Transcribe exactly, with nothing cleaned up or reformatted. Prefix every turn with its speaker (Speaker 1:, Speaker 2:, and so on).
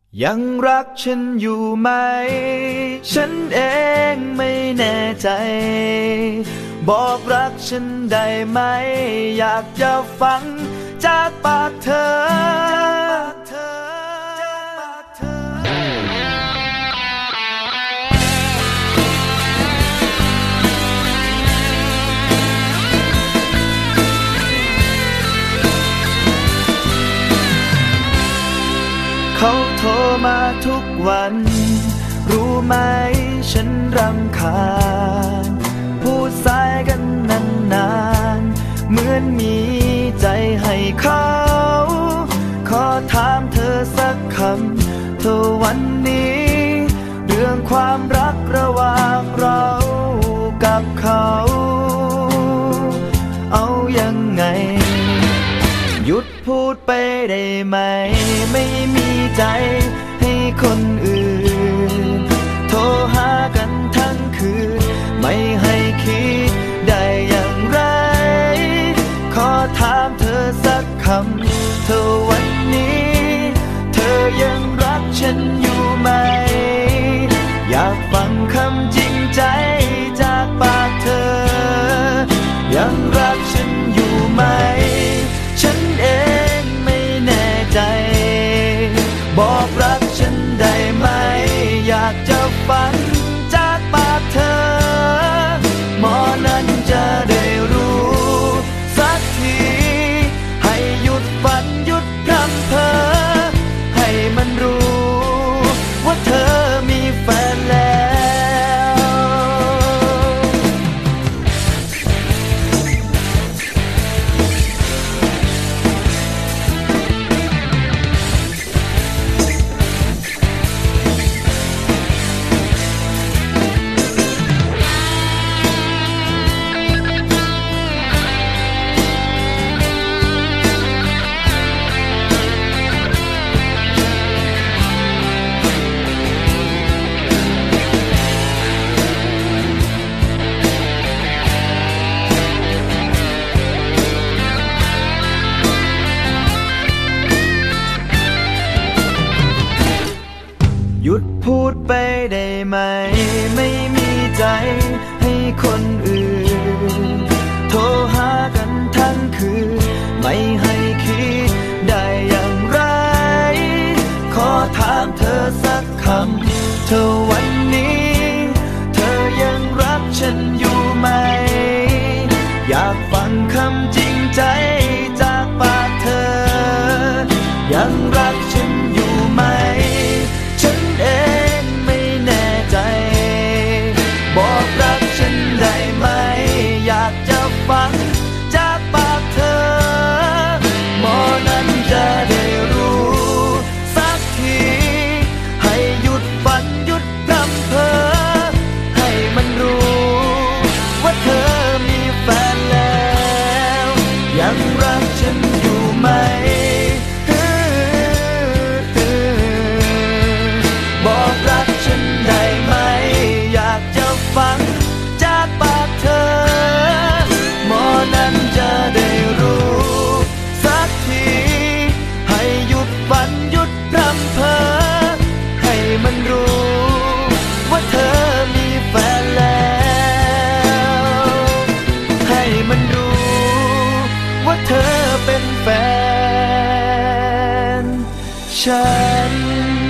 Speaker 1: ยังรักฉันอยู่ไหมฉันเองไม่แน่ใจบอกรักฉันได้ไหมอยากจะฟังจากปากเธอเขาโทรมาทุกวันรู้ไหมฉันรำคาญพูดสายกันนานๆเหมือนมีใจให้เขาขอถามเธอสักคำเธอวันนี้เรื่องความรักระหว่างเรากับเขาเอายังไงหยุดพูดไปได้ไหมไม่มีใจให้คนอื่นโทรหากันทั้งคืนไม่ให้คิดได้อย่างไรขอถามเธอสักคำเธอวันนี้เธอยังรักฉันอยู่ไหมอยากฟังคำจริงใจจากปากเธอยังรักฉันอยู่ไหมฉันเองไม่แน่ใจบอกรักฉันได้ไหมอยากจะฟังจากปากเธอหมอนั้นจะได้รู้สักทีให้หยุดฝันหยุดพร่ำเพ้อให้มันรู้ว่าเธอมีแฟนแล้วหยุดพูดไปได้ไหมไม่มีใจให้คนอื่นโทรหากันทั้งคืนไม่ให้คิดได้อย่างไรขอถามเธอสักคำเธอวันนี้เธอยังรักฉันอยู่ไหมอยากฟังคำจริงใจจากปากเธอยังรักฉันอยู่ไหมฉันเองไม่แน่ใจบอกรักฉันได้ไหมอยากจะฟังจากปากเธอหมอนั้นจะได้รู้สักทีให้หยุดฝันหยุดพร่ำเพ้อให้มันรู้ว่าเธอมีแฟนแล้วยังรักฉันอยู่ไหมบอกรักฉันได้ไหมอยากจะฟังจากปากเธอหมอนั้นจะได้รู้สักทีให้หยุดฝันหยุดพร่ำเพ้อให้มันรู้ว่าเธอมีแฟนแล้วให้มันรู้ว่าเธอเป็นแฟนฉัน